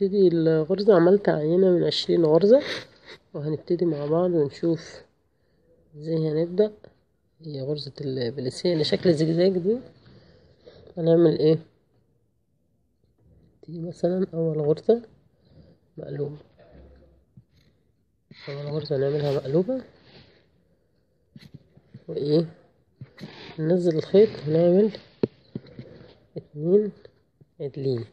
هنبتدي الغرزة. عملت عينة من 20 غرزة، وهنبتدي مع بعض ونشوف ازاي هنبدأ. هي غرزة البليسيه اللي شكل زجزاج دي هنعمل ايه؟ دي مثلا اول غرزة مقلوبة، اول غرزة نعملها مقلوبة، وايه ننزل الخيط ونعمل 2 عدلين.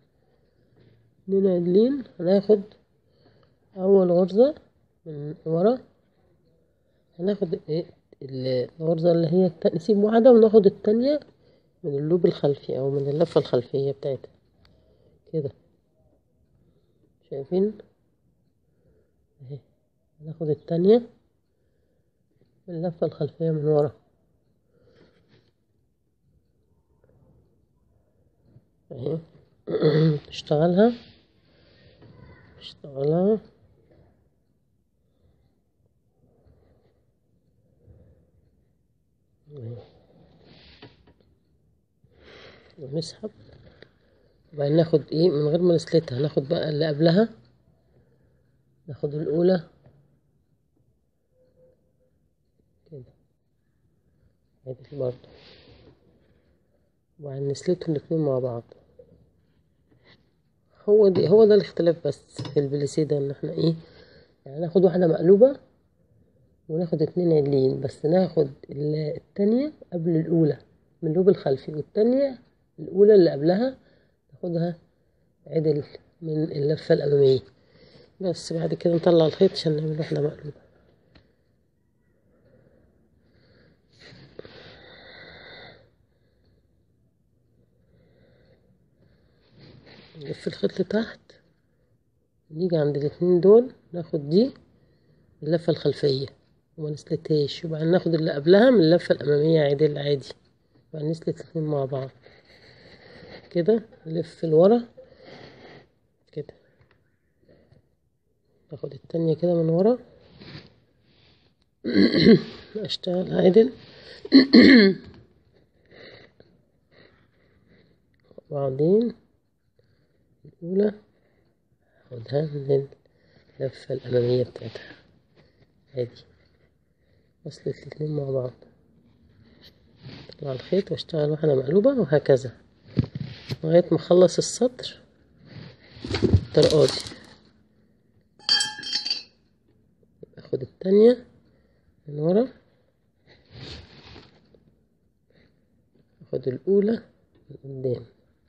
2 عدلين هناخد اول غرزة من ورا، هناخد ايه الغرزة اللي هي نسيب واحدة وناخد التانية من اللوب الخلفي او من اللفة الخلفية بتاعتها كده، شايفين اهي. هناخد التانية من اللفة الخلفية من ورا اهي. اشتغلها ونسحب، وبعدين ناخد ايه من غير ما نسلتها، ناخد بقى اللي قبلها، ناخد الاولى كده ادي برضه، وبعدين نسلتهم الاتنين مع بعض. هو ده الاختلاف بس في البليسيه ده، ان احنا ايه يعني ناخد واحدة مقلوبة وناخد 2 عدلين، بس ناخد التانية قبل الأولى من اللوب الخلفي، والتانية الأولى اللي قبلها ناخدها عدل من اللفة الأمامية. بس بعد كده نطلع الخيط عشان نعمل واحدة مقلوبة. نلف الخيط لتحت، نيجي عند الاتنين دول ناخد دي اللفة الخلفية وما نسلتهاش، وبعدين ناخد اللي قبلها من اللفة الأمامية عدل عادي، وبعدين نسلت الاتنين مع بعض كده. نلف لورا كده، ناخد التانية كده من ورا اشتغل عادل وبعدين الأولى اخدها من اللفة الأمامية بتاعتها عادي، وصلت الاتنين مع بعض، اطلع الخيط واشتغل واحدة مقلوبة، وهكذا لغاية ما اخلص السطر بالطريقة دي. اخد التانية من ورا، اخد الأولى من قدام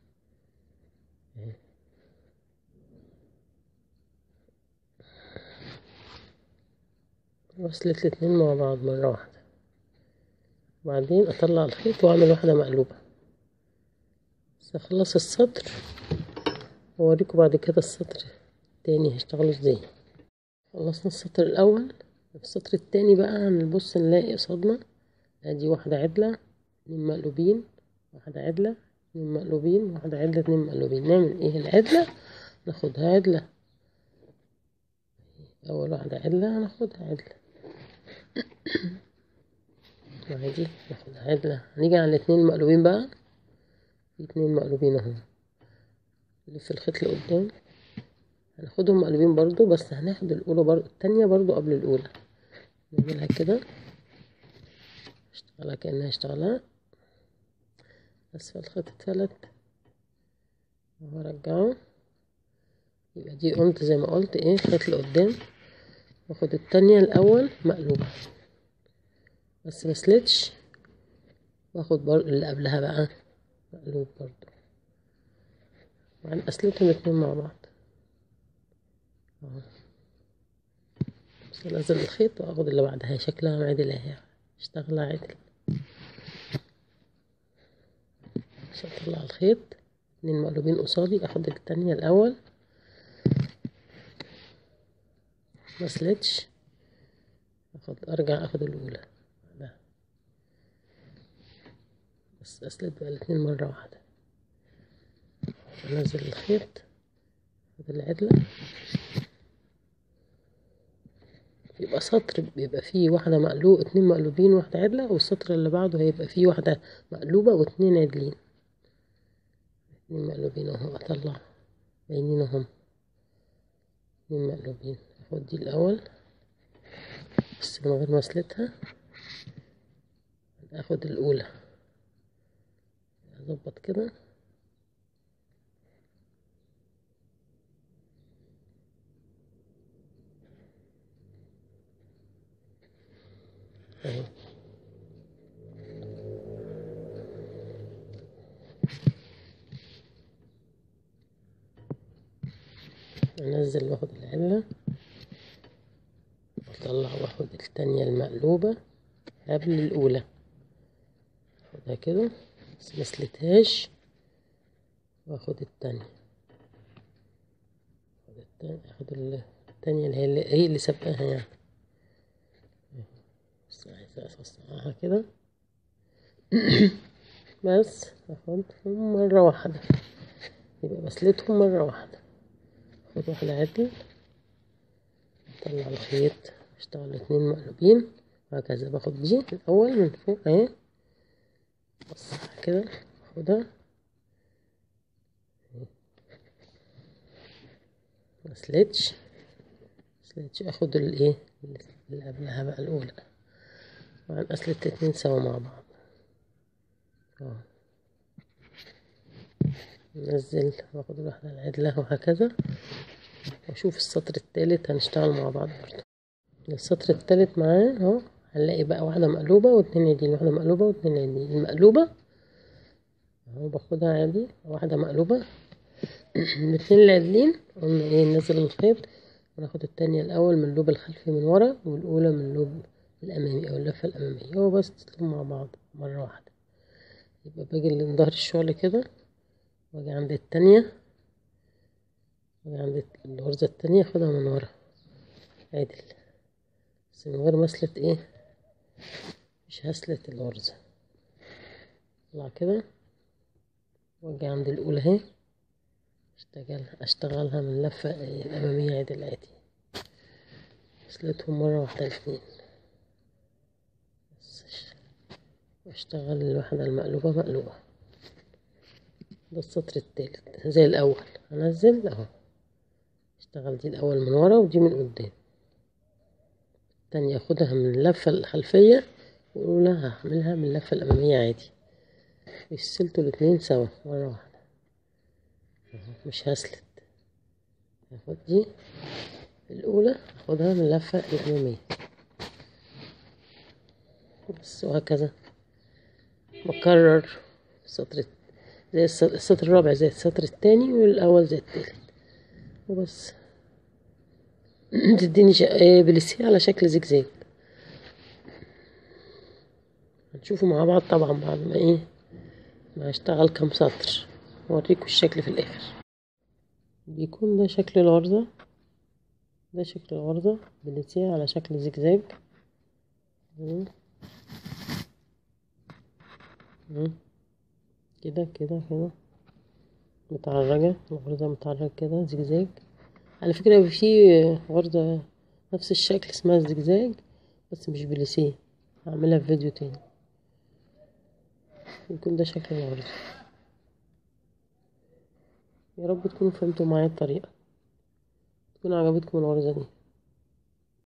وصلت الاتنين مع بعض مرة واحدة، وبعدين اطلع الخيط واعمل واحدة مقلوبة. بس اخلص السطر واوريكم بعد كده السطر التاني هشتغله ازاي. خلصنا السطر الاول، في السطر التاني بقى هنبص نلاقي قصادنا ادي واحدة عدلة 2 مقلوبين، واحدة عدلة 2 مقلوبين، واحدة عدلة 2 مقلوبين. نعمل ايه؟ العدلة ناخدها عدلة، اول واحدة عدلة هناخدها عدلة وعادي ناخدها عدلة. هنيجي على الاتنين مقلوبين بقى، في 2 مقلوبين اهو، نلف الخيط لقدام هناخدهم مقلوبين برضو، بس هناخد الاولى برضو التانية برضو قبل الاولى، نعملها كده اشتغلها كأنها اشتغلها، اسفل الخيط اتفلت وهرجعه، يبقى دي قمت زي ما قلت ايه الخيط لقدام، واخد التانية الاول مقلوبة بس مسلتش، واخد برضو اللي قبلها بقى مقلوب برضو، وبعدين اسلتهم الاتنين مع بعض اهو. بس انزل الخيط واخد اللي بعدها شكلها عدل اهي، اشتغلها عدل عشان اطلع الخيط. 2 مقلوبين قصادي، اخد التانية الاول مسلتش، ارجع اخد الاولى ده، بس اسلت بقى الاتنين مرة واحدة، انزل الخيط اخد العدلة، يبقى سطر بيبقى فيه واحدة مقلوب 2 مقلوبين واحدة عدلة، والسطر اللي بعده هيبقى فيه واحدة مقلوبة و2 عدلين. 2 مقلوبين اهو، اطلع باينين اهم اتنين مقلوبين. اخد دي الاول بس من غير ما اسلتها، اخد الاولى اظبط كده اهي. انزل واخد العلة واطلع واخد التانية المقلوبة قبل الاولى، اخدها كده بس مسلتهاش، واخد التانية، اخد التانية اللي هي اللي سابقاها يعني. بس عايزة اوسعها كده بس اخدهم مرة واحدة، يبقى بسلتهم مرة واحدة. اخد واحدة عدل، اطلع الخيط، اشتغل اتنين مقلوبين وهكذا. باخد دي الاول من فوق اهي، بص كده اخدها مسلتش، اخد الايه اللي قبلها بقى الاولى، طبعا اسلت الاتنين سوا مع بعض اهو. نزل واخد الواحدة العدلة وهكذا، واشوف السطر التالت هنشتغل مع بعض برضه. السطر التالت معاه اهو، هنلاقي بقى واحدة مقلوبة واتنين عاديين، واحدة مقلوبة واتنين عاديين. المقلوبة اهو باخدها عادي، واحدة مقلوبة الاتنين العادلين قلنا ايه، ننزل الخيط وناخد التانية الأول من اللوب الخلفي من ورا، والأولى من اللوب الأمامي أو اللفة الأمامية، هو بس تسلم مع بعض مرة واحدة. يبقى باجي لظهر الشغل كده، واجي عند التانية، واجي عند الغرزة التانية اخدها من ورا عادل، بس من غير ما اسلت ايه، مش هسلت الغرزة. اطلع كده واجي عند الأولى اهي، اشتغلها من اللفة الأمامية عادل عادي، اسلتهم مرة واحدة الاتنين، واشتغل الواحدة المقلوبة مقلوبة. ده السطر التالت زي الأول، هنزل اهو، اشتغل دي الأول من ورا ودي من قدام، التانية اخدها من اللفة الخلفية، والأولى هعملها من اللفة الأمامية عادي، ويسلتوا الاتنين سوا مرة واحدة اهو، مش هسلت. هاخد دي الأولى اخدها من اللفة الأمامية بس، وهكذا بكرر السطر زي السطر الرابع زي السطر التاني، والأول زي التالت وبس. تديني بليسيه على شكل زجزاج. هنشوفه مع بعض طبعا بعد ما ايه، ما هشتغل كام سطر اوريكم الشكل في الاخر. بيكون ده شكل الغرزة، ده شكل الغرزة بليسيه على شكل زجزاج كده كده كده، متعرجة الغرزة، متعرجة كده زجزاج. على فكرة في غرزة نفس الشكل اسمها الزجزاج بس مش بليسيه، هعملها في فيديو تاني. يكون ده شكل الغرزة. يا رب تكونوا فهمتوا معايا الطريقة، تكون عجبتكم الغرزة دي.